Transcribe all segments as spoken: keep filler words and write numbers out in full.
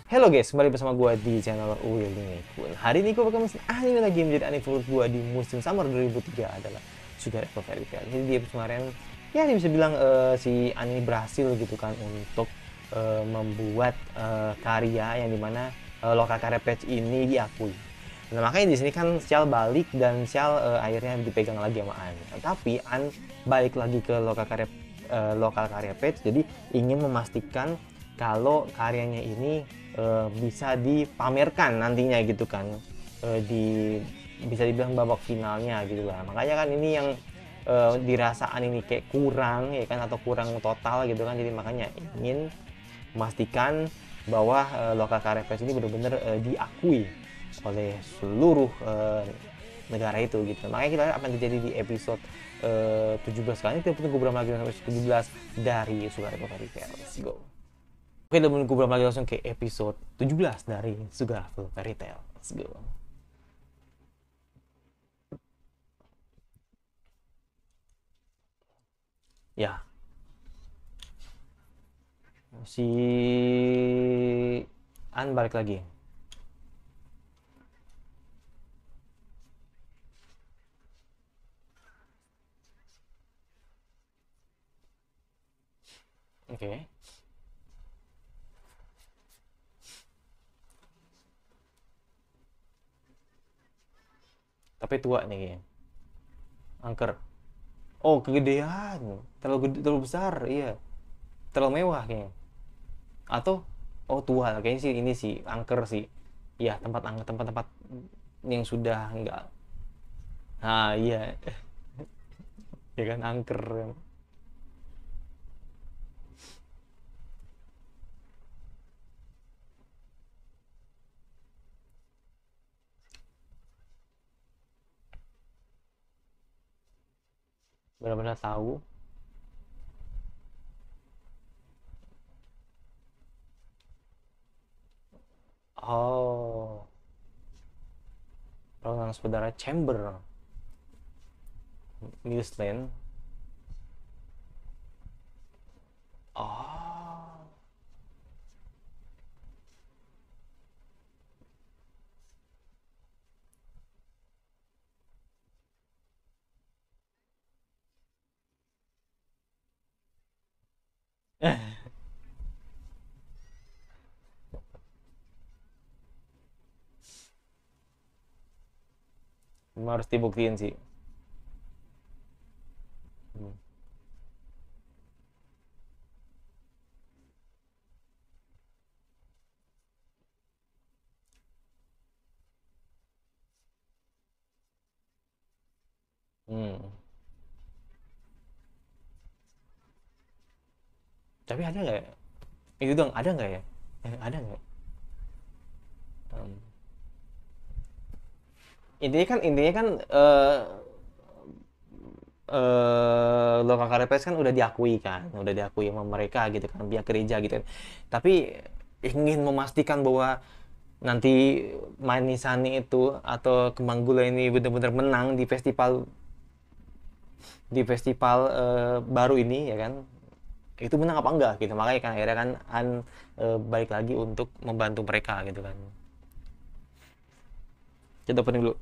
Hello guys, kembali bersama gue di channel Willy Kun. Hari ini gue bakal mesin anime lagi menjadi anime favorit gue di musim summer dua ribu tiga adalah Sugar Apple Fairy Tail. Jadi di episode kemarin, ya bisa bilang uh, si anime berhasil gitu kan untuk uh, membuat uh, karya yang dimana uh, lokal karya patch ini diakui. Nah makanya di sini kan Sial balik dan Sial uh, akhirnya dipegang lagi sama An. Tapi An balik lagi ke lokal karya uh, lokal karya patch, jadi ingin memastikan kalau karyanya ini e, bisa dipamerkan nantinya gitu kan, e, di bisa dibilang babak finalnya gitu lah. Makanya kan ini yang e, dirasaan ini kayak kurang ya kan, atau kurang total gitu kan. Jadi makanya ingin memastikan bahwa e, lokal karya P E S ini benar-benar e, diakui oleh seluruh e, negara itu gitu. Makanya kita lihat apa yang terjadi di episode e, tujuh belas kali. Kita tunggu berapa lagi sampai tujuh belas dari Sugar Apple Fairy Tail. Let's go. Oke, udah menunggu berapa lagi, langsung ke episode tujuh belas dari Sugar Apple Fairy Tail. Let's go. Ya, si An balik lagi. Oke. Okay. Tapi tua nih kayaknya. Angker. Oh, kegedean. Terlalu gede, terlalu besar, iya. Terlalu mewah kayaknya. Atau oh tua, kayaknya sih ini sih angker sih. Iya, tempat angker, tempat-tempat yang sudah enggak. Ah, iya. Ya kan angker. Benar-benar tahu. Oh, perang saudara Chamber, Newsland. Oh. Harus dibuktiin sih. Hmm. Hmm. Tapi ada nggak ya? Itu dong, ada nggak ya? Eh, ada nggak? Um, intinya kan intinya kan eh eh lokal K P S kan udah diakui kan, udah diakui sama mereka gitu kan, pihak gereja gitu kan. Tapi ingin memastikan bahwa nanti Manisani itu atau Kembang Gula ini benar-benar menang di festival di festival eh, baru ini ya kan, itu menang apa enggak gitu. Makanya kan akhirnya kan An eh, balik lagi untuk membantu mereka gitu kan. Kita opening dulu.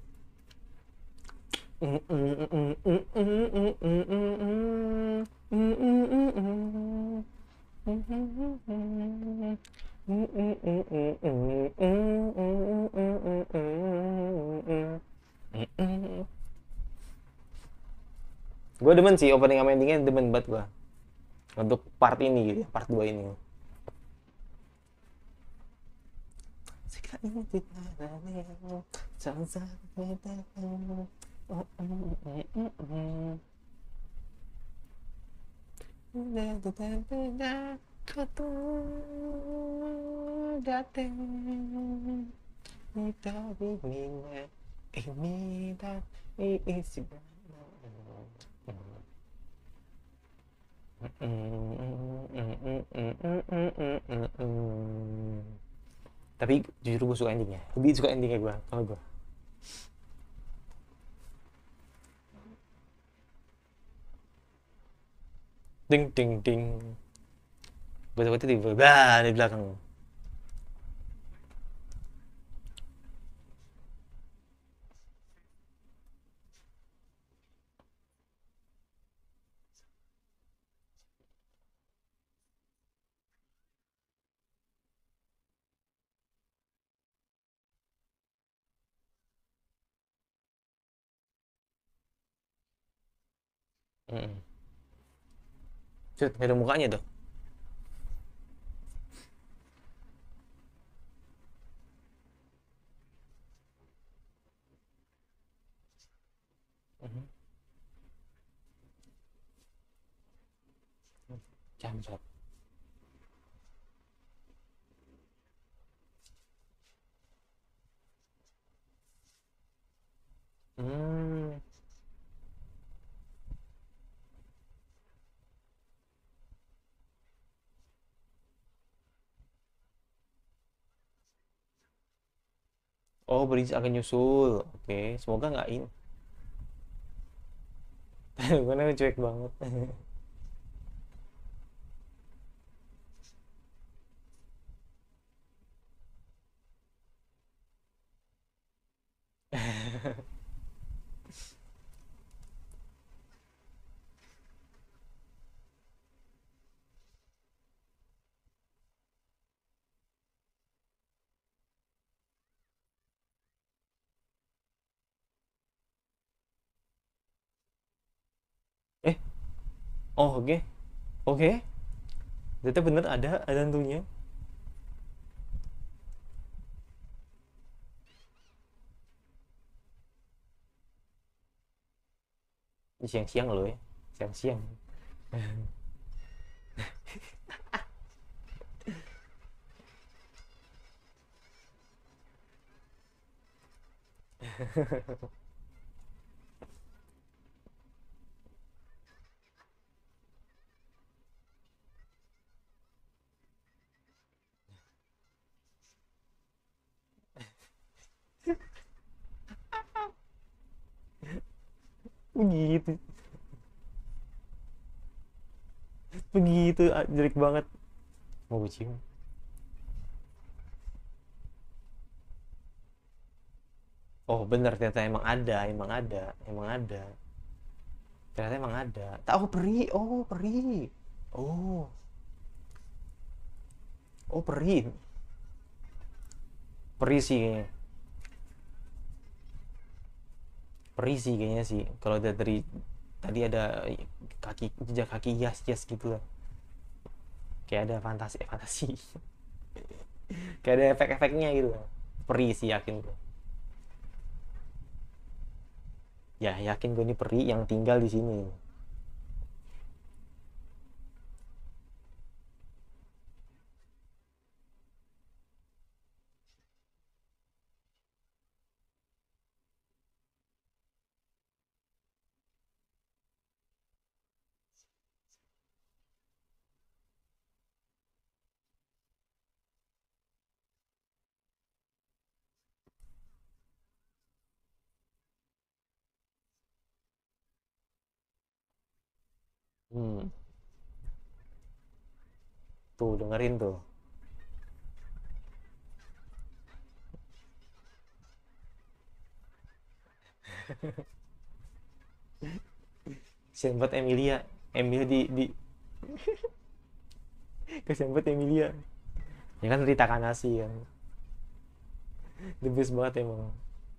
Gue demen sih opening sama endingnya, demen banget gue untuk part ini gitu ya, part dua ini. Tapi jujur gue suka endingnya, lebih suka endingnya gue kalau gue. Ding ding ding, betul-betul di, bah, di belakang. Mm-mm. Set, nggak ada mukanya tuh. Mhm. Jamsat. Hmm. Oh, Bridge akan nyusul. Oke, semoga nggak ini. Karena cuek banget. Eh, oh oke. Oke. Ternyata bener ada ada hantunya. Siang-siang loh ya. Siang-siang. Begitu. Begitu ah, jelek banget. Mau cium. Oh bener, ternyata emang ada, emang ada, emang ada. Ternyata emang ada. Tahu peri, oh peri. Oh, oh peri. Peri sih kayaknya. Peri sih kayaknya sih. Kalau dari, dari tadi ada kaki, jejak kaki hias hias gitu lah. Kayak ada fantasi, eh, fantasi. Kayak ada efek-efeknya gitu lah. Peri sih yakin gue. Ya yakin gue ini peri yang tinggal di sini. Hmm, tuh dengerin tuh. Kasian banget Emilia. Emilia di di kasian banget Emilia. Ya kan Rita Kanasi kan. The best banget emang.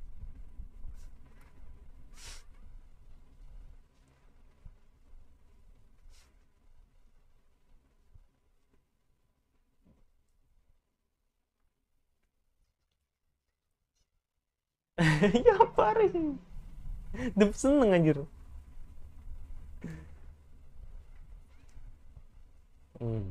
Ya parah sih. The seneng anjir. Hmm.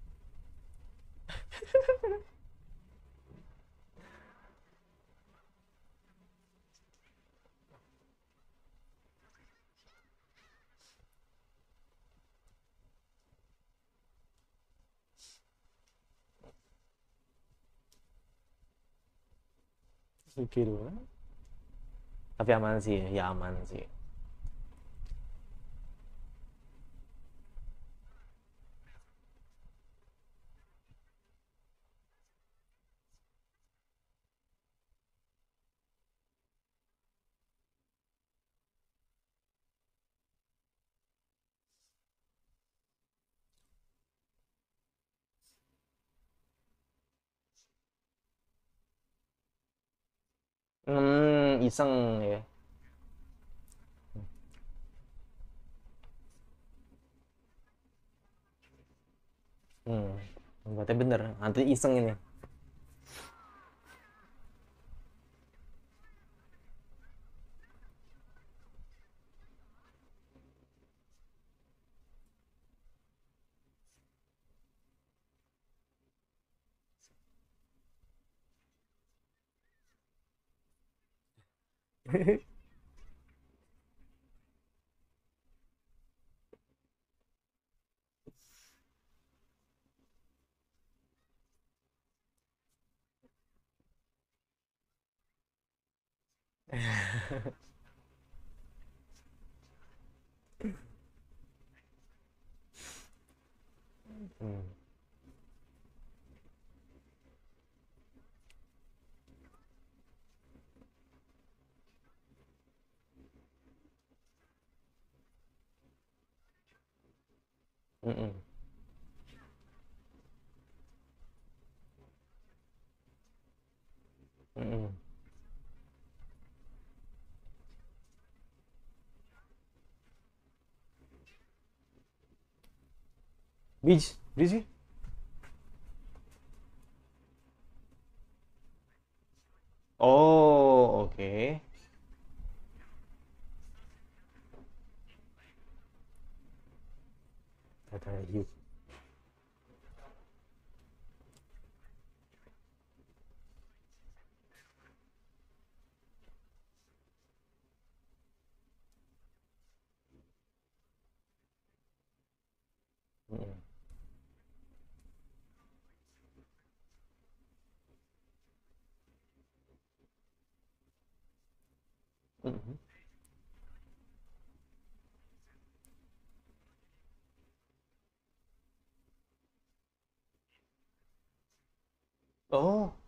Oke doang. Tapi aman sih, ya aman sih. Hmm, iseng ya. Hmm. Berarti bener, nanti iseng ini. Hmm. Mm-mm. Mm-mm. Beach, beach. Oh, oke. Kata you. Mm-mm. Mm-mm. Oh,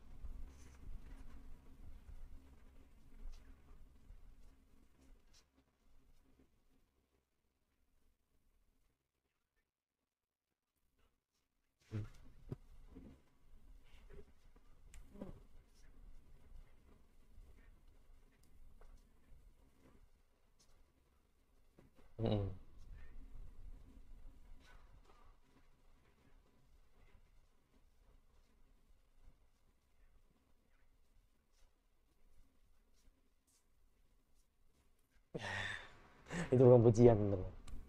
mm-mm. Itu bukan pujian bener.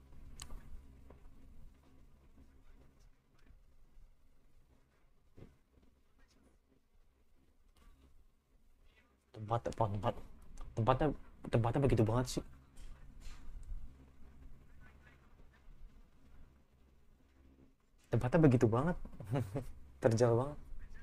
Tempat tempat tempat tempatnya tempatnya begitu banget sih. Tempatnya begitu banget. Terjal banget.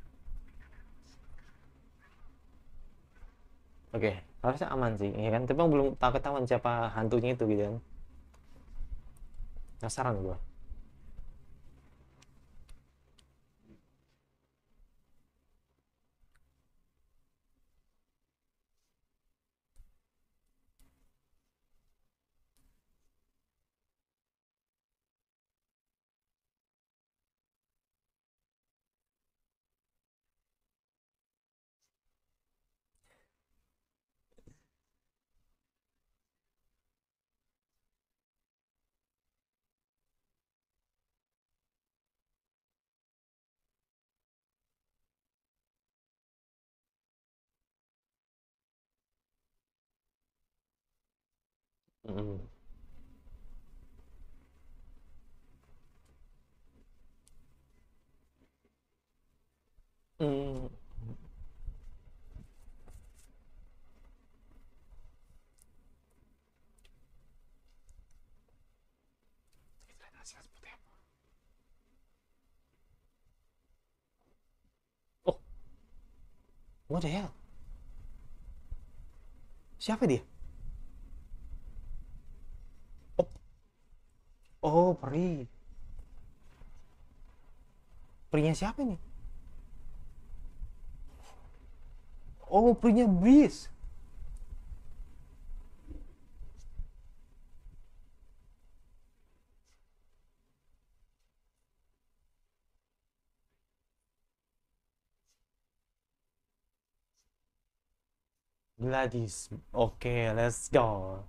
Oke, harusnya aman sih, ya kan? Tapi belum tahu ketahuan siapa hantunya itu gitu kan. Penasaran gua. Mm-mm. Mm. Oh, what the hell? Siapa dia? Oh, oh, peri. Perinya siapa nih? Oh, perinya Beast. Gladys. Oke, okay, let's go.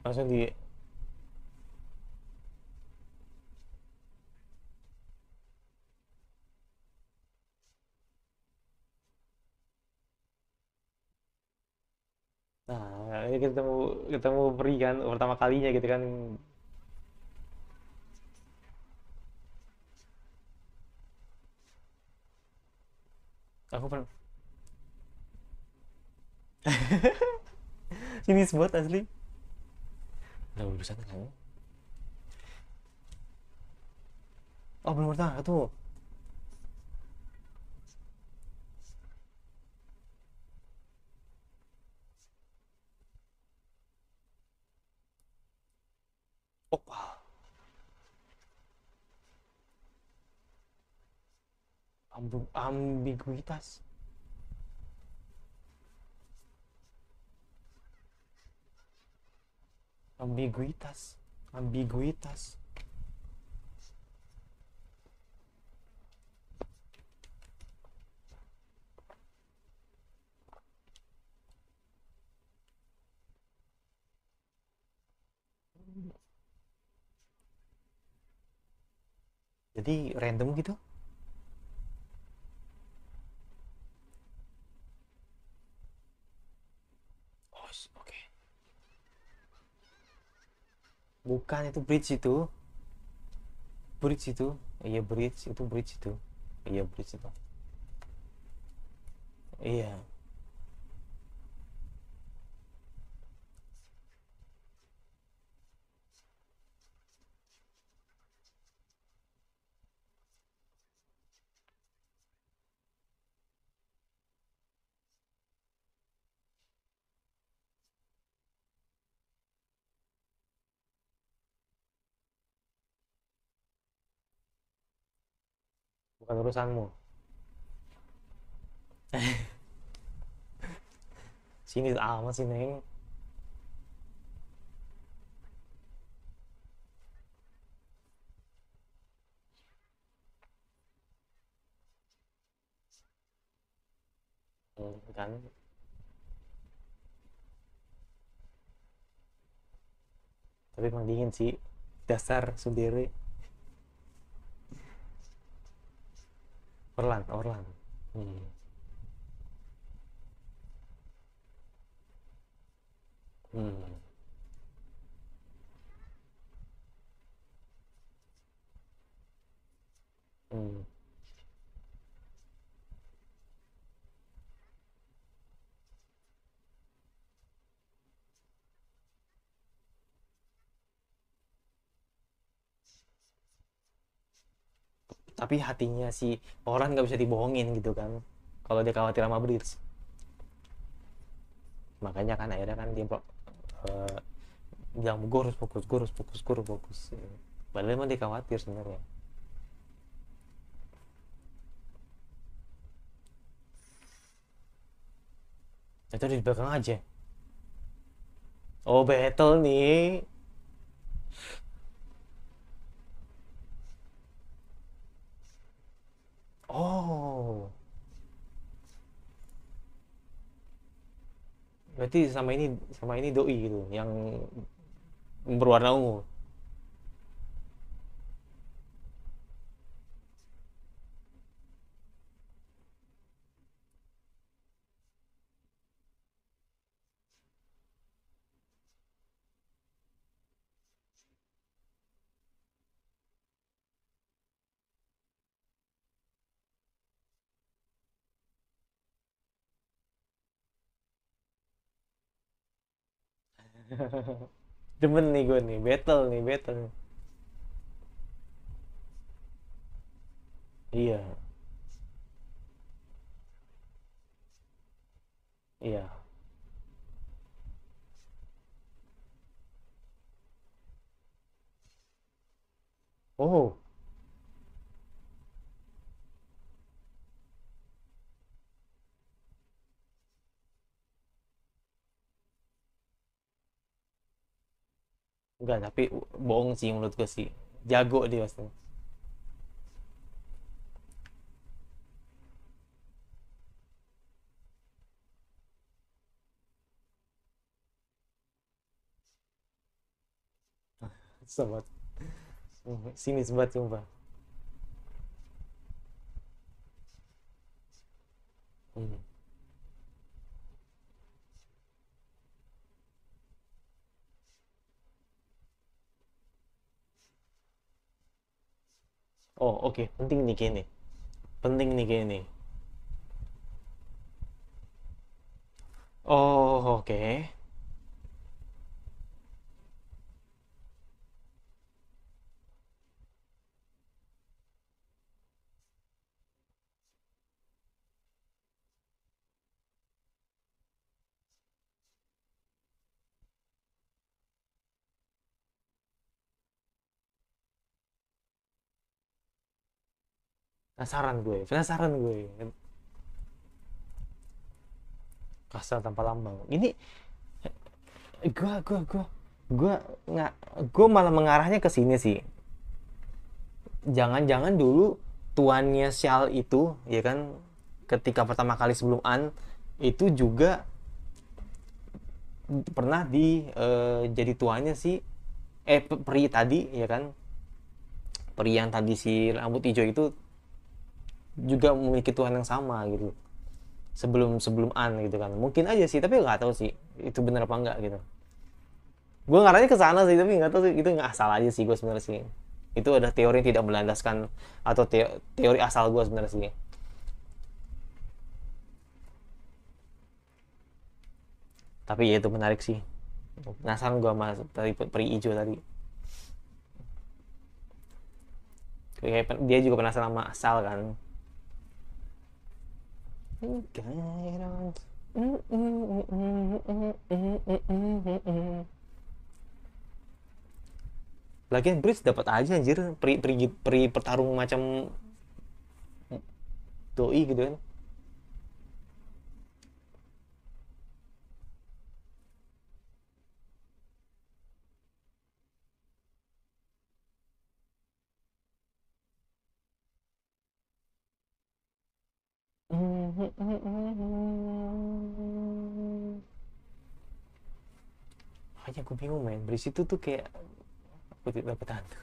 langsung di. Nah, ini ketemu ketemu Pri kan pertama kalinya gitu kan. Aku pernah sini buat asli. Udah urusan kan. Oh, belum pernah tuh. Oh, wow. Ambu- ambiguitas. Ambiguitas. Ambiguitas. Jadi random gitu. Oh, oke. Okay. Bukan, itu bridge itu. Bridge itu. Iya, bridge itu, bridge itu. Iya, bridge itu. Iya. Bukan urusanmu. Sini amat sih, Neng. Hmm, kan. Tapi emang dingin sih. Dasar sendiri. Orlan, Orlan. Hmm. Hmm. Hmm. Tapi hatinya si orang nggak bisa dibohongin gitu kan. Kalau dia khawatir sama Blitz. Makanya kan akhirnya kan dia uh, bilang gue harus fokus, gue harus fokus, gue harus fokus. Padahal emang dia khawatir sebenarnya. Itu di belakang aja. Oh, battle nih. Oh, berarti sama ini sama ini doi gitu yang berwarna ungu. Demen nih gue nih, battle nih, battle. Iya, iya. Oh, enggak, tapi bohong sih menurut gue sih. Jago dia pasti. Sobat, sinis banget sumpah. Hmm. Oh oke, okay. Penting nih kayaknya. Penting nih kayaknya. Oh oke. Okay. Penasaran gue, penasaran gue. Kasar tanpa lambang. Ini gue gue gue gue nggak gue malah mengarahnya ke sini sih. Jangan-jangan dulu tuannya Shal itu ya kan, ketika pertama kali sebelum An itu juga pernah di eh, jadi tuannya si eh peri tadi ya kan, peri yang tadi si rambut hijau itu juga memiliki tuan yang sama gitu sebelum sebelum An gitu kan. Mungkin aja sih, tapi nggak tahu sih itu benar apa enggak gitu. Gue ngarahnya ke sana sih, tapi nggak tahu sih, itu nggak asal aja sih gue sebenarnya sih. Itu ada teori yang tidak melandaskan, atau teo- teori asal gue sebenarnya sih. Tapi ya itu menarik sih. Penasaran gue sama tadi peri hijau tadi. Kayak dia juga penasaran sama asal kan. Lagian Bridge dapat aja anjir, peri, peri, peri pertarung macam doi gitu kan. Hanya gue bingung men, Bridge itu tuh kayak aku tidak dapat hantu.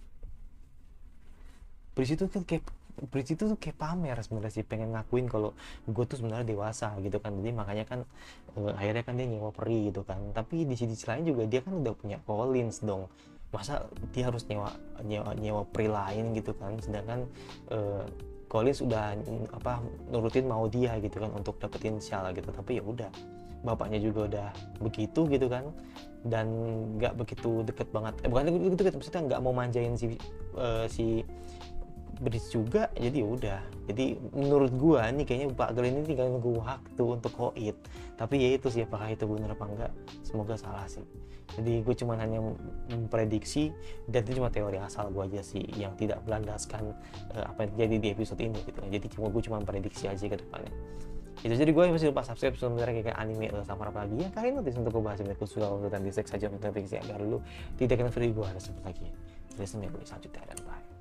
Bridge itu tuh kayak Bridge itu tuh kayak pamer sebenarnya sih, pengen ngakuin kalau gue tuh sebenarnya dewasa gitu kan. Jadi makanya kan eh, akhirnya kan dia nyewa peri gitu kan. Tapi di sisi lain juga dia kan udah punya Collins dong. Masa dia harus nyewa nyewa nyewa peri lain gitu kan. Sedangkan eh, Collins udah mm, apa nurutin mau dia gitu kan untuk dapetin Shal gitu. Tapi ya udah, bapaknya juga udah begitu gitu kan, dan nggak begitu deket banget, eh, bukan begitu deket, maksudnya nggak mau manjain si eh, si Bridge juga. Jadi ya udah, jadi menurut gua nih kayaknya Pak Glenn ini tinggal nunggu waktu untuk koit. Tapi ya itu sih, apakah itu benar apa enggak, semoga salah sih. Jadi gue cuma hanya memprediksi, dan itu cuma teori asal gue aja sih yang tidak berlandaskan uh, apa yang terjadi di episode ini gitu. Jadi cuma gue cuma prediksi aja ke depannya. Itu jadi gue masih lupa subscribe sebenarnya kayak anime atau sama apa lagi ya, kalian notice untuk gue bahas ini khusus kalau dan di sex saja notifikasi agar lu tidak kena video gue ada seperti lagi. Terus sampai selanjutnya dan bye.